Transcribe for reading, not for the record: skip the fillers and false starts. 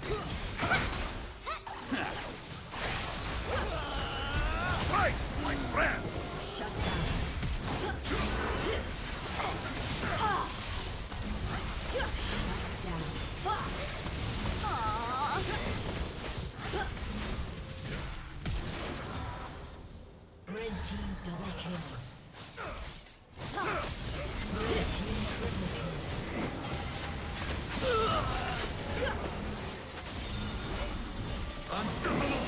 Fight like friends! Shut down. Red team double kill. Red team triple kill. Unstoppable!